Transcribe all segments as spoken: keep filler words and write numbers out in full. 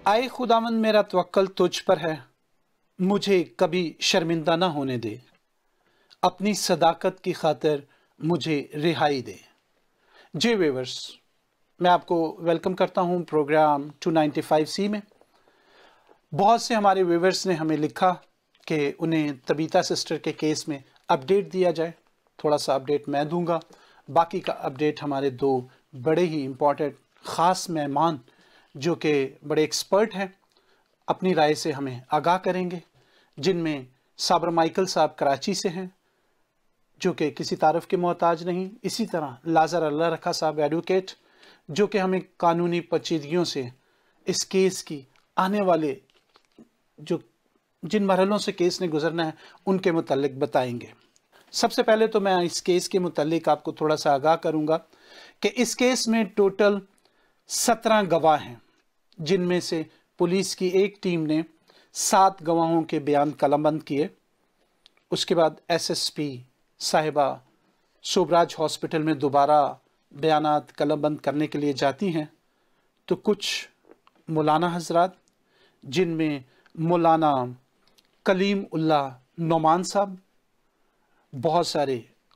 आए खुदावंद मेरा तवक्कल तुझ पर है, मुझे कभी शर्मिंदा ना होने दे, अपनी सदाकत की खातिर मुझे रिहाई दे। जी व्यूअर्स, मैं आपको वेलकम करता हूं programme two ninety five C में। बहुत से हमारे व्यूअर्स ने हमें लिखा कि उन्हें तबीता सिस्टर के केस में अपडेट दिया जाए। थोड़ा सा अपडेट मैं दूंगा, बाकी का अपडेट हमारे दो बड़े ही इम्पोर्टेंट ख़ास मेहमान जो कि बड़े एक्सपर्ट हैं अपनी राय से हमें आगाह करेंगे, जिनमें साबर माइकल साहब कराची से हैं जो कि किसी तारफ़ के मोहताज नहीं। इसी तरह लाजर अल्लाह रखा साहब एडवोकेट जो कि हमें कानूनी पेचीदगियों से इस केस की आने वाले जो जिन मरहलों से केस ने गुजरना है उनके मुतालिक बताएंगे। सबसे पहले तो मैं इस केस के मुतालिक आपको थोड़ा सा आगाह करूंगा कि इस केस में टोटल सत्रह गवाह हैं, जिनमें से पुलिस की एक टीम ने सात गवाहों के बयान कलमबंद किए। उसके बाद एसएसपी साहिबा सोबराज हॉस्पिटल में दोबारा बयानात कलमबंद करने के लिए जाती हैं, तो कुछ मौलाना हजरात जिनमें मौलाना कलीम उल्लाह नोमान साहब बहुत सारे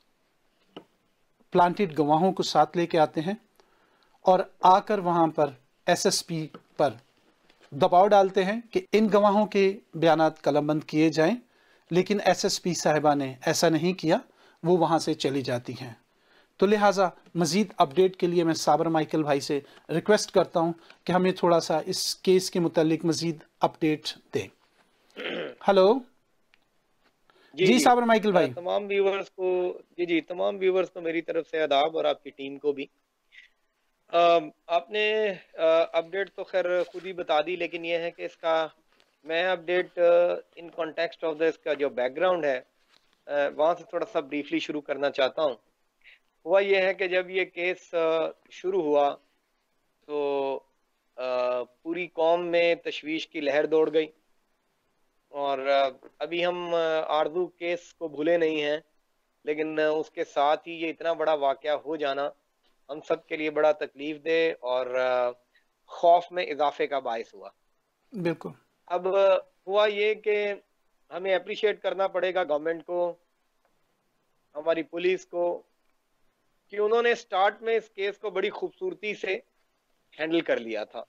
प्लांटेड गवाहों को साथ लेके आते हैं और आकर वहाँ पर एसएसपी पर दबाव डालते हैं कि इन गवाहों के बयानात कलमबंद किए जाएं, लेकिन एसएसपी साहिबा ने ऐसा नहीं किया, वो वहाँ से चली जाती हैं। तो लिहाजा मज़ीद अपडेट के लिए मैं साबर माइकल भाई से रिक्वेस्ट करता हूँ कि हमें थोड़ा सा इस केस के मुतालिक मज़ीद अपडेट दें। हेलो जी, जी साबर माइकल भाई। तमाम व्यूवर्स को जी जी तमाम व्यूवर्स को मेरी तरफ से आदाब और आपकी टीम को भी। आ, आपने अपडेट तो खैर खुद ही बता दी, लेकिन यह है कि इसका मैं update in context of the इसका जो बैकग्राउंड है वहाँ से थोड़ा सा ब्रीफली शुरू करना चाहता हूँ। हुआ यह है कि जब ये केस शुरू हुआ तो आ, पूरी कौम में तशवीश की लहर दौड़ गई और अभी हम आरजू केस को भूले नहीं हैं, लेकिन उसके साथ ही ये इतना बड़ा वाक़या हो जाना हम सब के लिए बड़ा तकलीफ दे और खौफ में इजाफे का बायस हुआ। बिल्कुल। अब हुआ ये कि हमें अप्रिशिएट करना पड़ेगा गवर्नमेंट को, हमारी पुलिस को, कि उन्होंने स्टार्ट में इस केस को बड़ी खूबसूरती से हैंडल कर लिया था।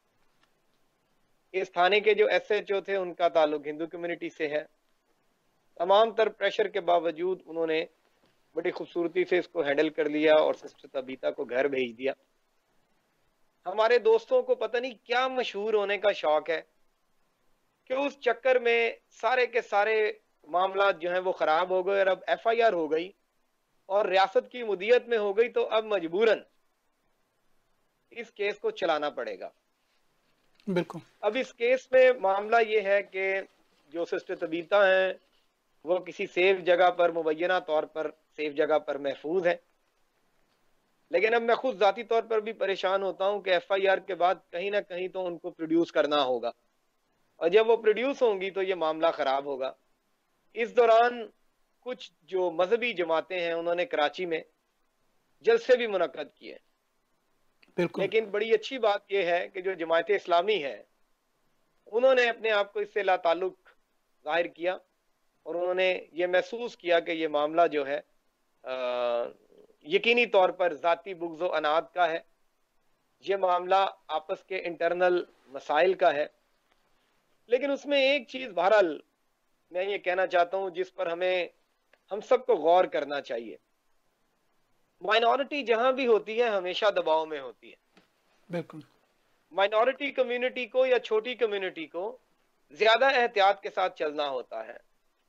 इस थाने के जो एसएचओ थे उनका ताल्लुक हिंदू कम्युनिटी से है। तमाम तर प्रेशर के बावजूद उन्होंने बड़ी खूबसूरती से इसको हैंडल कर लिया और सिस्टर तबीता को घर भेज दिया। हमारे दोस्तों को पता नहीं क्या मशहूर होने का शौक है कि उस चक्कर में सारे के सारे मामला जो है वो खराब हो गए और अब एफआईआर हो गई और रियासत की मुदियत में हो गई, तो अब मजबूरन इस केस को चलाना पड़ेगा। बिल्कुल। अब इस केस में मामला ये है कि जो सिस्टर तबीता हैं वो किसी सेफ जगह पर, मुबैना तौर पर सेफ जगह पर महफूज है, लेकिन अब मैं खुद जाती तौर पर भी परेशान होता हूं कि एफआईआर के बाद कहीं ना कहीं तो उनको प्रोड्यूस करना होगा और जब वो प्रोड्यूस होंगी तो ये मामला खराब होगा। इस दौरान कुछ जो मजहबी जमातें हैं उन्होंने कराची में जलसे भी मुनक्कद किए। बिल्कुल। लेकिन बड़ी अच्छी बात यह है कि जो जमात इस्लामी है उन्होंने अपने आप को इससे लाताल्लुक जाहिर किया और उन्होंने ये महसूस किया कि ये मामला जो है यकीनी तौर पर ज़ाती बुग़्ज़ व अनाद का है, ये मामला आपस के इंटरनल मसाइल का है। लेकिन उसमें एक चीज़ बहरहाल मैं ये कहना चाहता हूँ जिस पर हमें हम सबको गौर करना चाहिए। माइनॉरिटी जहाँ भी होती है हमेशा दबाव में होती है। बिल्कुल। माइनॉरिटी कम्युनिटी को या छोटी कम्युनिटी को ज्यादा एहतियात के साथ चलना होता है।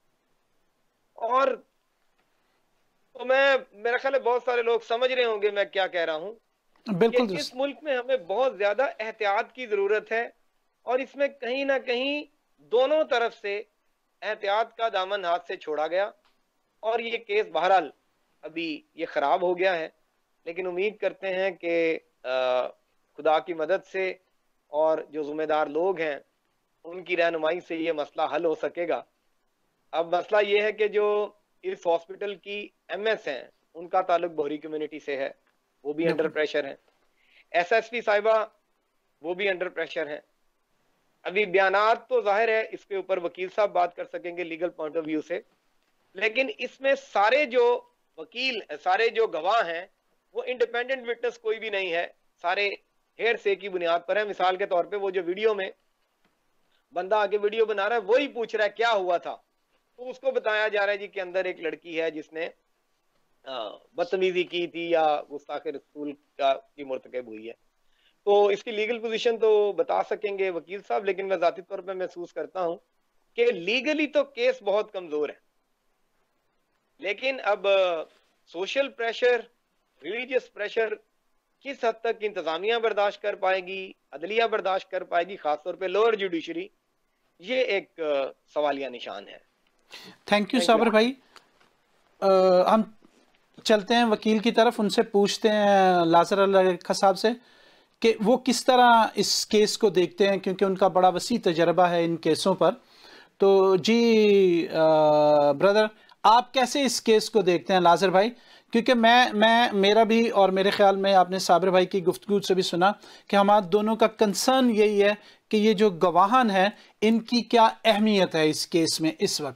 और तो मैं मेरा ख्याल है बहुत सारे लोग समझ रहे होंगे मैं क्या कह रहा हूं। बिल्कुल। कि इस मुल्क में हमें बहुत ज्यादा एहतियात की जरूरत है और इसमें कहीं ना कहीं दोनों तरफ से एहतियात का दामन हाथ से छोड़ा गया और ये केस बहरहाल अभी ये खराब हो गया है। लेकिन उम्मीद करते हैं कि खुदा की मदद से और जो जिम्मेदार लोग हैं उनकी रहनुमाई से ये मसला हल हो सकेगा। अब मसला ये है कि जो इस हॉस्पिटल की एमएस हैं उनका ताल्लुक बोहरी कम्युनिटी से है, वो भी अंडर प्रेशर है। एसएसपी साहिबा वो भी अंडर प्रेशर है। अभी बयानात तो जाहिर है इसके ऊपर वकील साहब बात कर सकेंगे लीगल पॉइंट ऑफ व्यू से, लेकिन इसमें सारे जो वकील, सारे जो गवाह हैं वो इंडिपेंडेंट विटनेस कोई भी नहीं है, सारे हेयर से की बुनियाद पर है। मिसाल के तौर पे वो जो वीडियो में बंदा आके वीडियो बना रहा है वही पूछ रहा है क्या हुआ था, तो उसको बताया जा रहा है जी कि अंदर एक लड़की है जिसने बदतमीजी की थी या गुस्ताखे रसूल का की मुर्तकब हुई है। तो इसकी लीगल पोजीशन तो बता सकेंगे वकील साहब, लेकिन मैं जाती तौर पे महसूस करता हूं कि लीगली तो केस बहुत कमजोर है, लेकिन अब सोशल प्रेशर, रिलीजियस प्रेशर किस हद तक इंतजामिया बर्दाश्त कर पाएगी, अदलिया बर्दाश्त कर पाएगी, खासतौर पे लोअर जुडिशरी, ये एक uh, सवालिया निशान है। थैंक यू साबर भाई। आ, हम चलते हैं वकील की तरफ, उनसे पूछते हैं लाजर अल्लाह साहब से कि वो किस तरह इस केस को देखते हैं, क्योंकि उनका बड़ा वसी तजर्बा है इन केसों पर। तो जी आ, ब्रदर, आप कैसे इस केस को देखते हैं लाजर भाई? क्योंकि मैं मैं मेरा भी और मेरे ख्याल में आपने साबिर भाई की गुफ्तगू से भी सुना कि हमारे दोनों का कंसर्न यही है कि ये जो गवाहान है इनकी क्या अहमियत है इस केस में इस वक्त।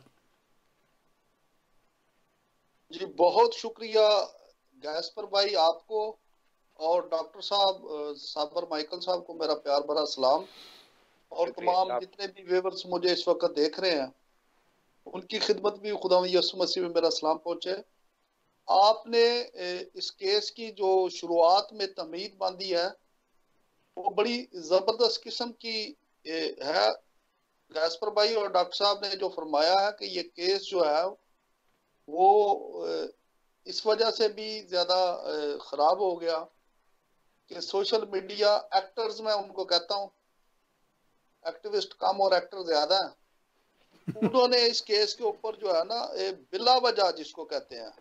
जी बहुत शुक्रिया गैस्पर भाई आपको, और डॉक्टर साहब साबर माइकल साहब को मेरा प्यार भरा सलाम, और तमाम जितने भी व्यूअर्स मुझे इस वक्त देख रहे हैं उनकी खिदमत भी खुदा यसु मसीह में मेरा सलाम पहुंचे। आपने इस केस की जो शुरुआत में तमीद बांधी है वो बड़ी जबरदस्त किस्म की है गैस्पर भाई, और डॉक्टर साहब ने जो फरमाया है कि ये केस जो है वो इस वजह से भी ज्यादा खराब हो गया कि सोशल मीडिया एक्टर्स, मैं उनको कहता हूँ एक्टिविस्ट कम और एक्टर ज्यादा है, उन्होंने इस केस के ऊपर जो है ना बिला वजह जिसको कहते हैं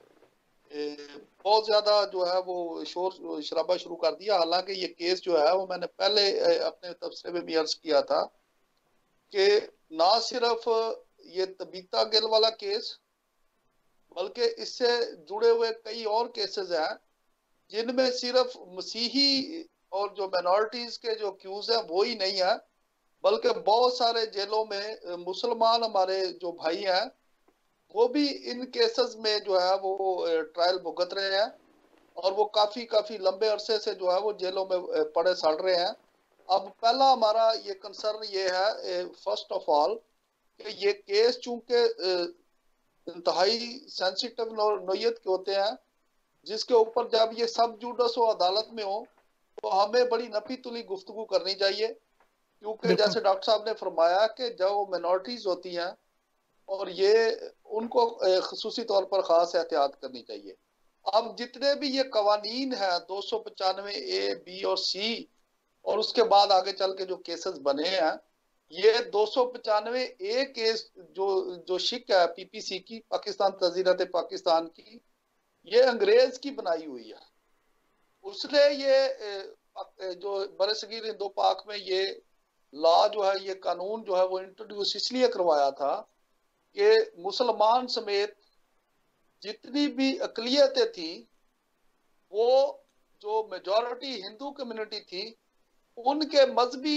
बहुत ज्यादा जो है वो शोर शराबा शुरू कर दिया। हालांकि ये केस जो है वो मैंने पहले अपने तबसरे में भी अर्ज किया था कि ना सिर्फ ये तबीता गिल वाला केस बल्कि इससे जुड़े हुए कई और केसेस हैं जिनमें सिर्फ मसीही और जो माइनॉरिटीज के जो क्यूज हैं वो ही नहीं है, बल्कि बहुत सारे जेलों में मुसलमान हमारे जो भाई हैं वो भी इन केसेस में जो है वो ट्रायल भुगत रहे हैं, और वो काफी काफी लंबे अरसे से जो है वो जेलों में पड़े सड़ रहे हैं। अब पहला हमारा ये कंसर्न ये है फर्स्ट ऑफ ऑल कि ये केस चूंकि इंतहाई सेंसिटिव नोयत के होते हैं, जिसके ऊपर जब ये सब जुडिस हो अदालत में हो तो हमें बड़ी नफी तुली गुफ्तगू करनी चाहिए, क्योंकि जैसे डॉक्टर साहब ने फरमाया कि जो मिनॉरिटीज होती हैं और ये उनको खसूसी तौर पर खास एहतियात करनी चाहिए। अब जितने भी ये कवानीन है दो सौ पचानवे ए बी और सी और उसके बाद आगे चल के जो केसेस बने हैं, ये दो सौ पचानवे ए केस जो जो शिक है पीपीसी की, पाकिस्तान तजीरत पाकिस्तान की, ये अंग्रेज की बनाई हुई है। उसने ये जो बरसगीर हिंदो पाक में ये लॉ जो है, ये कानून जो है वो इंट्रोड्यूस इसलिए करवाया था कि मुसलमान समेत जितनी भी अकलियतें थी, वो जो मेजॉरिटी हिंदू कम्युनिटी थी, उनके मजहबी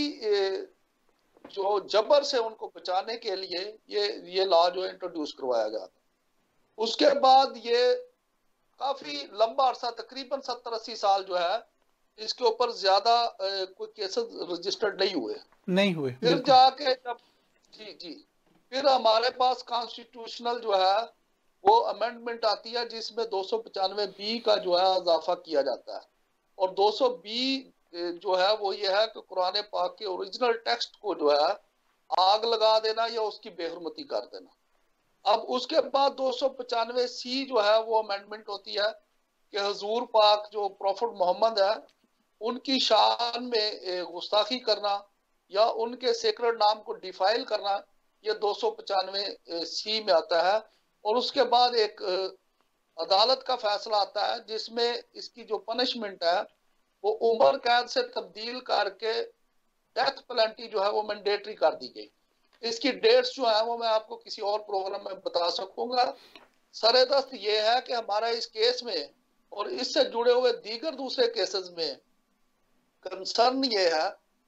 जो जबर से उनको बचाने के लिए ये ये लॉ जो इंट्रोड्यूस करवाया गया था। उसके बाद ये काफी लंबा अरसा, तकरीबन सत्तर अस्सी साल जो है, इसके ऊपर ज्यादा कोई केसेस रजिस्टर्ड नहीं हुए नहीं हुए फिर जाके जब जी जी फिर हमारे पास कॉन्स्टिट्यूशनल जो है वो अमेंडमेंट आती है जिसमें दो सौ पचानवे बी का जो है इजाफा किया जाता है, और दो सौ बी जो है वो ये है कि कुरान पाक के ओरिजिनल टेक्स्ट को जो है आग लगा देना या उसकी बेहरमती कर देना। अब उसके बाद दो सौ पचानवे सी जो है वो अमेंडमेंट होती है कि हुजूर पाक जो प्रॉफिट मोहम्मद है उनकी शान में गुस्ताखी करना या उनके सेक्रेड नाम को डिफाइल करना, ये दो सौ पचानवे सी में आता है। और उसके बाद एक अदालत का फैसला आता है जिसमें इसकी जो पनिशमेंट है वो उम्र कैद से तब्दील करके डेथ पेनल्टी जो है वो मैंडेटरी कर दी गई। इसकी डेट्स जो है वो मैं आपको किसी और प्रोग्राम में बता सकूंगा। सरेदस्त ये है कि हमारा इस केस में और इससे जुड़े हुए दीगर दूसरे केसेस में कंसर्न ये है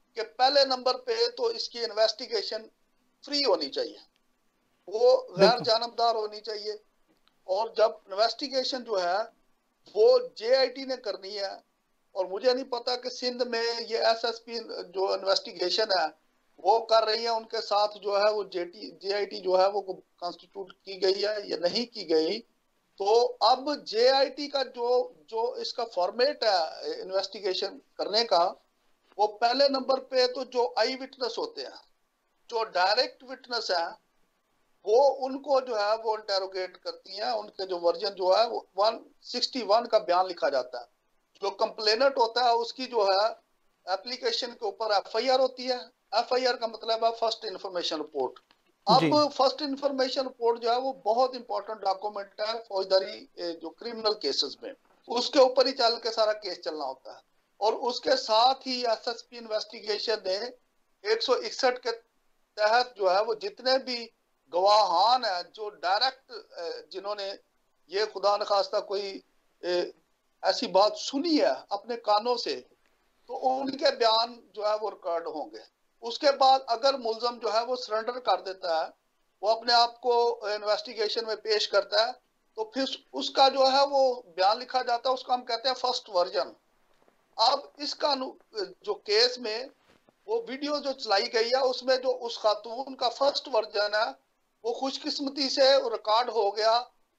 कि पहले नंबर पे तो इसकी इन्वेस्टिगेशन फ्री होनी चाहिए, वो गैर जानबदार होनी चाहिए। और जब इन्वेस्टिगेशन जो है वो जेआईटी ने करनी है, और मुझे नहीं पता कि सिंध में ये एसएसपी जो इन्वेस्टिगेशन है वो कर रही है, उनके साथ जो है वो जेटी जेआईटी जो है वो कॉन्स्टिट्यूट की गई है या नहीं की गई। तो अब जेआईटी का जो जो इसका फॉर्मेट है इन्वेस्टिगेशन करने का, वो पहले नंबर पे तो जो आई विटनेस होते हैं, जो डायरेक्ट विटनेस है, वो उनको जो है वो इंटेरोगेट करती हैं। उनके जो वर्जन जो है वो वन सिक्सटी वन का बयान लिखा जाता है। जो कंप्लेनेंट होता है उसकी जो है एप्लीकेशन के ऊपर एफआईआर होती है। एफआईआर का मतलब है फर्स्ट इंफॉर्मेशन रिपोर्ट। अब फर्स्ट इंफॉर्मेशन रिपोर्ट जो है वो बहुत इंपॉर्टेंट डॉक्यूमेंट है फौजदारी जो क्रिमिनल केसेस में, उसके ऊपर ही चल के सारा केस चलना होता है। और उसके साथ ही एसएसपी इन्वेस्टिगेशन ने एक सौ इकसठ के तहत जो है वो जितने भी गवाहान है जो डायरेक्ट जिन्होंने ये खुदा न खास्ता कोई ऐसी बात सुनी है अपने कानों से, तो उनके बयान जो है वो रिकॉर्ड होंगे। उसके बाद अगर मुलजम जो है वो सरेंडर कर देता है, वो अपने आप को इन्वेस्टिगेशन में पेश करता है, तो फिर उसका जो है वो बयान लिखा जाता है, उसको हम कहते हैं फर्स्ट वर्जन। अब इसका जो केस में वो वीडियो जो चलाई गई है उसमें जो उस खातून का फर्स्ट वर्जन है वो खुशकिस्मती से रिकॉर्ड हो गया,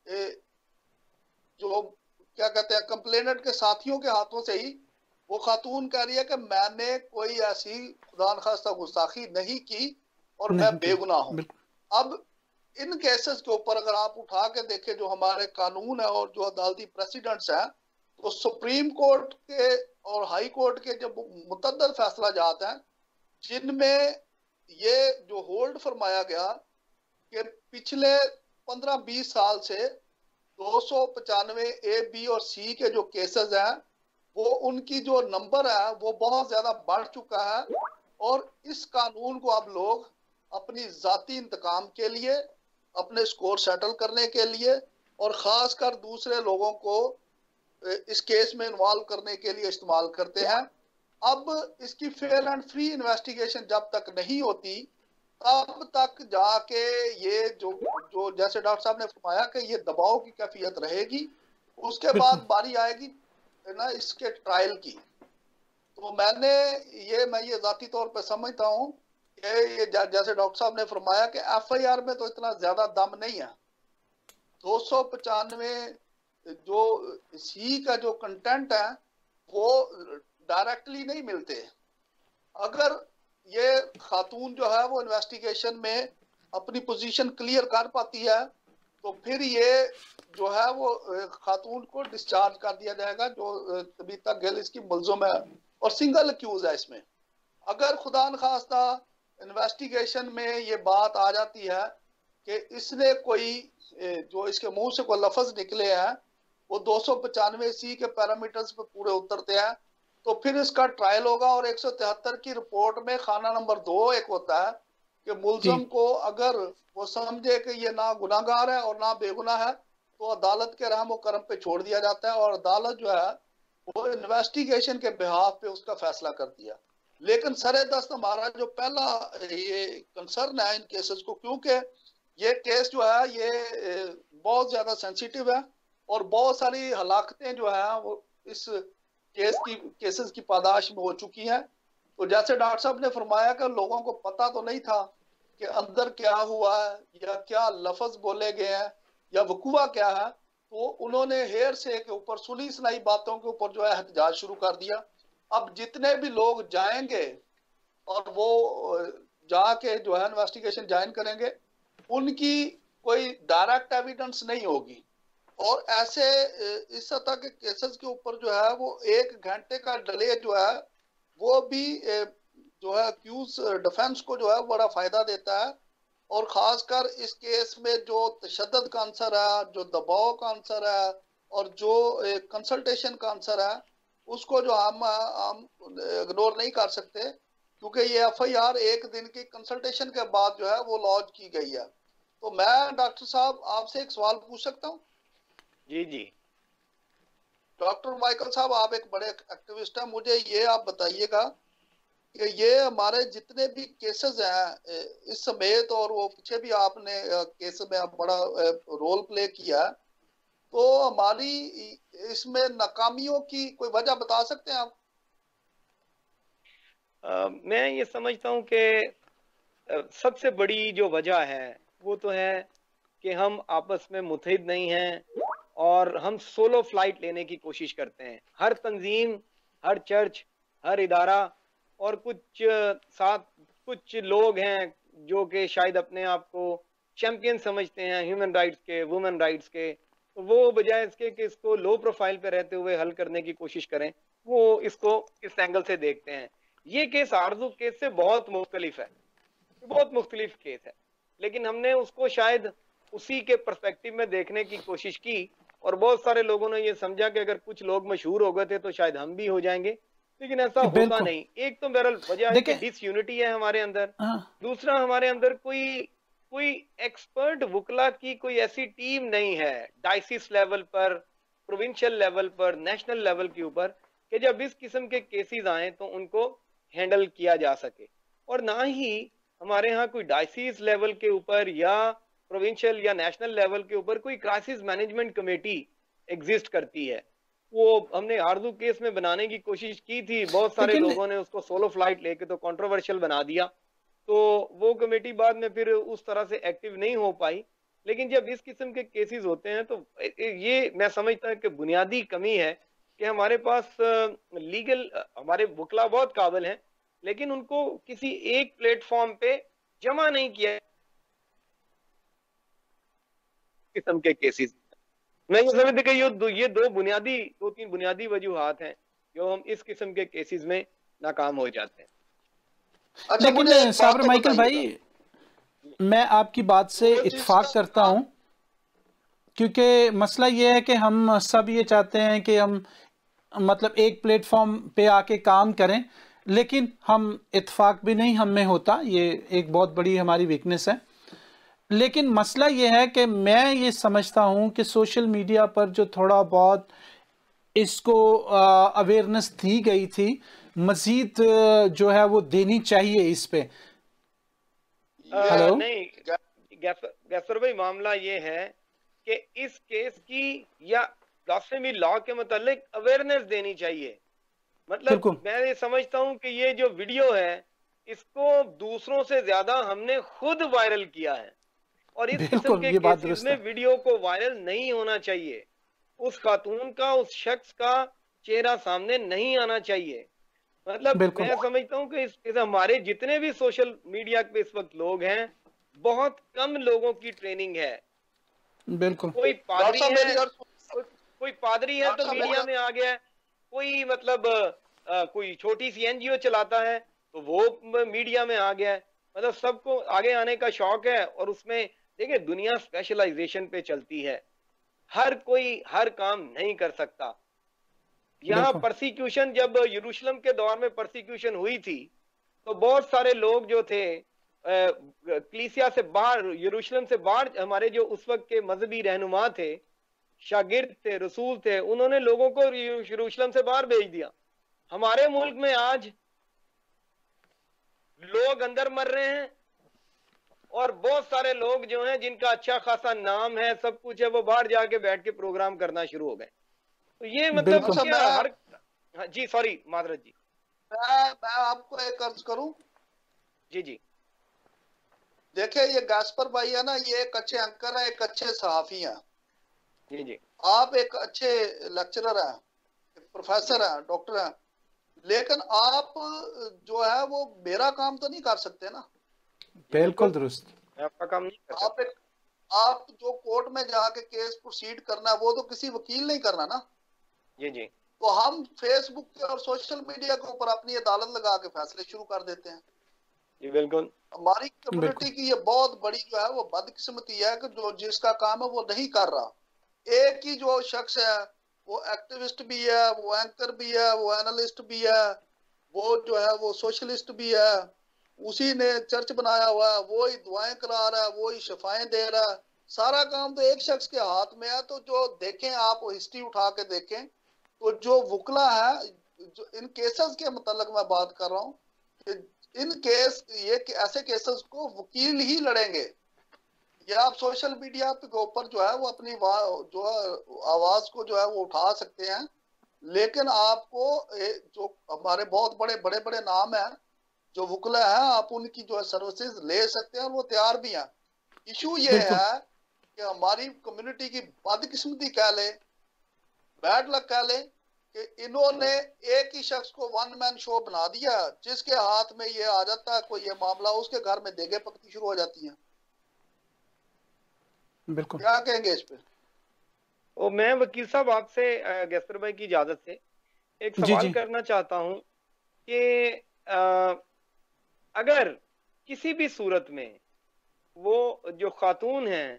जो क्या कहते हैं कंप्लेनेंट के साथियों के हाथों से ही। वो खातून कह रही है कि मैंने कोई ऐसी खुदा न खास्ता गुस्ताखी नहीं की और मैं बेगुनाह हूं। अब इन केसेस के ऊपर अगर आप उठा के देखें जो हमारे कानून है और जो अदालती प्रेसिडेंट्स हैं, तो सुप्रीम कोर्ट के और हाई कोर्ट के जब मुतअद्दिद फैसला जाते हैं जिनमें ये जो होल्ड फरमाया गया कि पिछले पंद्रह बीस साल से दो सौ पचानवे ए बी और सी के जो केसेस हैं वो उनकी जो नंबर है वो बहुत ज्यादा बढ़ चुका है। और इस कानून को अब लोग अपनी जाती इंतकाम के लिए, अपने स्कोर सेटल करने के लिए और खासकर दूसरे लोगों को इस केस में इन्वॉल्व करने के लिए इस्तेमाल करते हैं। अब इसकी फेयर एंड फ्री इन्वेस्टिगेशन जब तक नहीं होती तब तक जाके ये जो जो जैसे डॉक्टर साहब ने फरमाया कि ये दबाव की कैफियत रहेगी। उसके बाद बारी आएगी ना इसके ट्रायल की। तो मैंने ये मैं ये जाती तौर पे समझता हूँ कि ये जैसे डॉक्टर साहब ने फरमाया कि एफआईआर में तो इतना ज्यादा दम नहीं है। दो सौ पचानवे जो सी का जो कंटेंट है वो डायरेक्टली नहीं मिलते। अगर ये खातून जो है वो इन्वेस्टिगेशन में अपनी पोजीशन क्लियर कर पाती है तो फिर ये जो है वो खातून को डिस्चार्ज कर दिया जाएगा जो तबीता गिल इसकी मुलजिम है और सिंगल अक्यूज है इसमें। अगर खुदा न खास्ता इन्वेस्टिगेशन में ये बात आ जाती है कि इसने कोई जो इसके मुंह से कोई लफ्ज निकले हैं वो दो सौ पचानवे सी के पैरामीटर्स पे पूरे उतरते हैं, तो फिर इसका ट्रायल होगा। और एक सौ तिहत्तर की रिपोर्ट में खाना नंबर दो एक होता है कि मुलजम को अगर वो समझे कि ये ना गुनाहगार है और ना बेगुनाह है तो अदालत के रहम और करम पे छोड़ दिया जाता है और अदालत जो है वो इन्वेस्टिगेशन के बिहाफ पे उसका फैसला करती है। लेकिन सरे दस्त हमारा जो पहला ये कंसर्न है इन केसेस को, क्योंकि ये केस जो है ये बहुत ज्यादा सेंसिटिव है और बहुत सारी हलाकतें जो है वो इस केस की केसेस की पादाश में हो चुकी हैं। तो जैसे डॉक्टर साहब ने फरमाया कि लोगों को पता तो नहीं था कि अंदर क्या हुआ है या क्या लफ्ज बोले गए हैं या वकूआ क्या है, तो उन्होंने हेर से के ऊपर सुनी सुनाई बातों के ऊपर जो है एहतजाज शुरू कर दिया। अब जितने भी लोग जाएंगे और वो जाके जो है इन्वेस्टिगेशन ज्वाइन करेंगे उनकी कोई डायरेक्ट एविडेंस नहीं होगी और ऐसे इस सतह के केसेस के ऊपर जो है वो एक घंटे का डिले जो है वो भी जो है अक्यूज डिफेंस को जो है बड़ा फायदा देता है। और खासकर इस केस में जो तशद्दुद का आंसर है, जो दबाव का आंसर है और जो कंसल्टेशन का आंसर है उसको जो हम हम इग्नोर नहीं कर सकते, क्योंकि ये एफ आई आर एक दिन की कंसल्टेशन के बाद जो है वो लॉन्च की गई है। तो मैं डॉक्टर साहब आपसे एक सवाल पूछ सकता हूँ? जी जी डॉक्टर माइकल साहब, आप एक बड़े एक्टिविस्ट हैं, मुझे ये आप बताइएगा कि ये हमारे जितने भी केसेस हैं इस समेत, और वो पीछे भी आपने केस में बड़ा रोल प्ले किया, तो हमारी इसमें नाकामियों की कोई वजह बता सकते हैं आप? आ, मैं ये समझता हूँ कि सबसे बड़ी जो वजह है वो तो है कि हम आपस में मुत्तहिद नहीं हैं और हम सोलो फ्लाइट लेने की कोशिश करते हैं। हर तंजीम, हर चर्च, हर इदारा और कुछ साथ कुछ लोग हैं जो कि शायद अपने आप को चैंपियन समझते हैं ह्यूमन राइट्स के, वुमेन राइट्स के, तो वो बजाय इसके कि इसको लो प्रोफाइल पे रहते हुए हल करने की कोशिश करें, वो इसको इस एंगल से देखते हैं। ये केस आरजू केस से बहुत मुख्तलिफ है, बहुत मुख्तलिफ केस है, लेकिन हमने उसको शायद उसी के पर्सपेक्टिव में देखने की कोशिश की और बहुत सारे लोगों ने ये समझा कि अगर कुछ लोग मशहूर हो गए थे तो शायद हम भी हो जाएंगे, लेकिन ऐसा होता नहीं। एक तो बहरहाल वजह है कि डिसयूनिटी है हमारे अंदर, दूसरा हमारे अंदर कोई कोई एक्सपर्ट वकला की कोई ऐसी टीम नहीं है डायसिस लेवल पर, प्रोविंशियल लेवल पर, नेशनल लेवल के ऊपर, कि जब इस किस्म के केसेस आए तो उनको हैंडल किया जा सके। और ना ही हमारे यहाँ कोई डायसिस लेवल के ऊपर या प्रोविंशियल या नेशनल लेवल के ऊपर कोई क्राइसिस मैनेजमेंट कमेटी एग्जिस्ट करती है। वो हमने आरजू केस में बनाने की कोशिश की थी, बहुत सारे लोगों ने उसको सोलो फ्लाइट लेके तो कंट्रोवर्शियल बना दिया, तो वो कमेटी बाद में फिर उस तरह से एक्टिव नहीं हो पाई। लेकिन जब इस किस्म के केसेस होते हैं तो ये मैं समझता हूँ कि बुनियादी कमी है कि हमारे पास लीगल, हमारे वकला बहुत काबिल हैं लेकिन उनको किसी एक प्लेटफॉर्म पे जमा नहीं किया किस्म के केसेस। मैं ये समझता कि ये दो ये दो बुनियादी दो तीन बुनियादी वजूहात हैं जो हम इस किस्म के केसेस में नाकाम हो जाते हैं। अच्छा, लेकिन साबर माइकल भाई, मैं आपकी बात से इत्तेफाक करता हूं, क्योंकि मसला ये है कि हम सब ये चाहते हैं कि हम मतलब एक प्लेटफॉर्म पे आके काम करें, लेकिन हम इत्तेफाक भी नहीं हम में होता, ये एक बहुत बड़ी हमारी वीकनेस है। लेकिन मसला ये है कि मैं ये समझता हूं कि सोशल मीडिया पर जो थोड़ा बहुत इसको अवेयरनेस दी गई थी, मजीद जो है वो देनी चाहिए इस पे। हेलो, नहीं गैसर भाई, मामला ये है कि इस केस की या ब्लास्फेमी लॉ के मुतालिक अवेयरनेस देनी चाहिए। मतलब मैं ये समझता हूं कि ये जो वीडियो है इसको दूसरों से ज्यादा हमने खुद वायरल किया है और इस किस्म के केसेस में वीडियो को वायरल नहीं होना चाहिए। उस खातून का, उस शख्स का चेहरा सामने नहीं आना चाहिए। मतलब मैं समझता हूं कि इस, इस हमारे जितने भी सोशल मीडिया पे इस वक्त लोग हैं, बहुत कम लोगों की ट्रेनिंग है। बिल्कुल, कोई पादरी है, को, कोई पादरी है तो मीडिया में आ गया है, कोई मतलब आ, कोई छोटी सी एनजीओ चलाता है तो वो मीडिया में आ गया है। मतलब सबको आगे आने का शौक है और उसमें देखिए दुनिया स्पेशलाइजेशन पे चलती है, हर कोई हर काम नहीं कर सकता। यहाँ परसिक्यूशन, जब यरूशलेम के दौर में परसिक्यूशन हुई थी तो बहुत सारे लोग जो थे कलीसिया से बाहर, यरूशलेम से बाहर, हमारे जो उस वक्त के मजहबी रहनुमा थे, शागिर्द थे, रसूल थे, उन्होंने लोगों को यरूशलेम से बाहर भेज दिया। हमारे मुल्क में आज लोग अंदर मर रहे हैं और बहुत सारे लोग जो हैं जिनका अच्छा खासा नाम है, सब कुछ है, वो बाहर जाके बैठ के प्रोग्राम करना शुरू हो गए। तो ये मतलब क्या हर... हाँ जी, सॉरी मादरत जी, मैं मैं आपको एक अर्ज करूं। जी जी, देखिए ये गास्पर भाई है ना, ये एक अच्छे एंकर है, एक अच्छे सहाफी हैं। जी जी, आप एक अच्छे लेक्चरर हैं, प्रोफेसर हैं, डॉक्टर हैं, लेकिन आप जो है वो मेरा काम तो नहीं कर सकते ना। बिल्कुल दुरुस्त, आपका काम नहीं कर सकते। आप एक आप जो कोर्ट में जाके केस प्रोसीड करना है वो तो किसी वकील नहीं करना ना। जी जी, तो हम फेसबुक पे और सोशल मीडिया के ऊपर अपनी अदालत लगा के फैसले शुरू कर देते हैं। जी बिल्कुल, हमारी कम्युनिटी की ये बहुत बड़ी जो है वो बदकिस्मती है कि जो जिसका काम है वो नहीं कर रहा। एक ही जो शख्स है वो एक्टिविस्ट भी है, वो एंकर भी है, वो एनालिस्ट भी है, वो जो है वो सोशलिस्ट भी है, उसी ने चर्च बनाया हुआ है, वो ही दुआएं करा रहा है, वो ही शफाएं दे रहा है, सारा काम तो एक शख्स के हाथ में है। तो जो देखें आप हिस्ट्री उठा के देखें तो जो वकला है, जो इन केसेस के मतलब मैं बात कर रहा हूँ, इन केस ये ऐसे केसेस को वकील ही लड़ेंगे। ये आप सोशल मीडिया के ऊपर जो है वो अपनी जो है आवाज को जो है वो उठा सकते हैं, लेकिन आपको जो हमारे बहुत बड़े बड़े बड़े नाम हैं जो वकला हैं, आप उनकी जो है सर्विसेज ले सकते हैं और वो तैयार भी हैं। इशू ये है कि हमारी कम्युनिटी की बदकिस्मती कह ले, बैड लक कह ले, कि इन्होंने एक ही शख्स को वन मैन शो बना दिया, जिसके हाथ में ये आ जाता है कोई ये मामला, उसके घर में देगे पकती शुरू हो जाती हैं। बिल्कुल, क्या कहेंगे इस पे? ओ, मैं वकील साहब आपसे गैसर भाई की इजाजत से एक सवाल जी जी। करना चाहता हूं कि अगर किसी भी सूरत में वो जो खातून हैं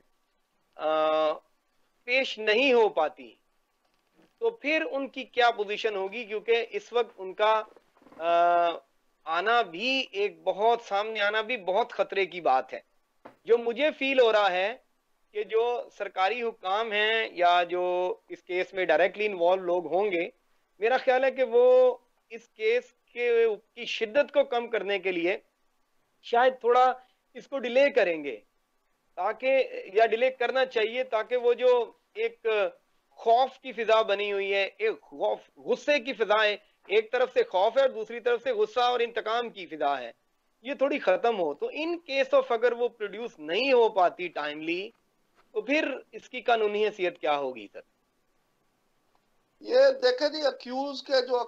पेश नहीं हो पाती तो फिर उनकी क्या पोजीशन होगी, क्योंकि इस वक्त उनका आ, आना भी एक बहुत सामने आना भी बहुत खतरे की बात है। जो मुझे फील हो रहा है कि जो सरकारी हुकाम हैं या जो इस केस में डायरेक्टली इन्वॉल्व लोग होंगे, मेरा ख्याल है कि वो इस केस के की शिद्दत को कम करने के लिए शायद थोड़ा इसको डिले करेंगे, ताकि या डिले करना चाहिए ताकि वो जो एक खौफ की फिजा बनी हुई है, एक खौफ गुस्से की फिजा है, एक तरफ से खौफ है और दूसरी तरफ से गुस्सा और इंतकाम की फिजा है, ये थोड़ी खत्म हो। तो इन केस ऑफ अगर वो प्रोड्यूस नहीं हो पाती टाइमली तो फिर इसकी कानूनी हैसियत क्या होगी सर? ये देखे जी, अक्यूज के जो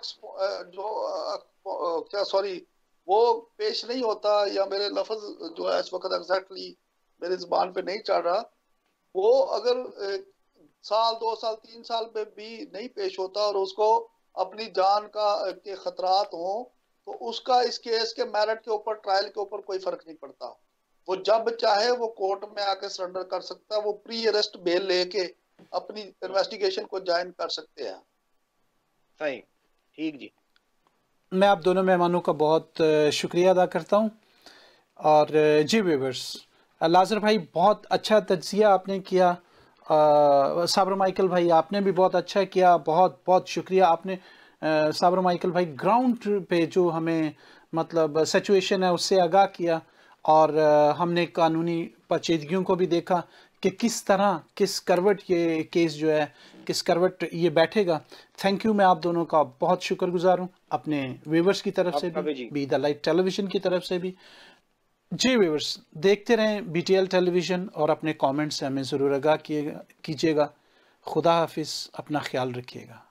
जो क्या सॉरी वो पेश नहीं होता, या मेरे लफ्ज जो है इस वक्त एग्जैक्टली मेरे जुबान पे नहीं चल रहा, वो अगर साल दो साल तीन साल पे भी नहीं पेश होता और उसको अपनी जान का के खतरात हो, तो उसका इस केस के मेरिट के ऊपर, ट्रायल के ऊपर कोई फर्क नहीं पड़ता। वो जब चाहे वो कोर्ट में आके सरेंडर कर सकता है, वो प्री अरेस्ट बेल लेके अपनी इन्वेस्टिगेशन को ज्वाइन कर सकते हैं। सही, ठीक जी। मैं आप दोनों मेहमानों का बहुत शुक्रिया अदा करता हूं। और जी व्यूअर्स, लाजर भाई बहुत अच्छा तज्जिया आपने किया, साबर माइकल भाई आपने भी बहुत अच्छा किया, बहुत बहुत शुक्रिया आपने साबर माइकल भाई, ग्राउंड पे जो हमें मतलब सिचुएशन है उससे आगाह किया, और हमने कानूनी पेचीदगियों को भी देखा कि किस तरह किस करवट ये केस जो है किस करवट ये बैठेगा। थैंक यू, मैं आप दोनों का बहुत शुक्रगुजार हूँ, अपने व्यूअर्स की तरफ से भी, बी द लाइट टेलीविज़न की तरफ से भी। जी व्यूअर्स, देखते रहें बी टी एल टेलीविज़न और अपने कमेंट्स से हमें ज़रूर आगाह कीजिएगा। खुदा हाफिज़, अपना ख्याल रखिएगा।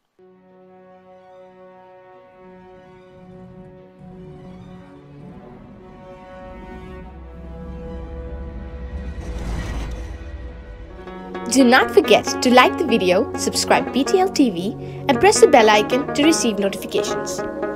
Do not forget to like the video, subscribe B T L T V, and press the bell icon to receive notifications.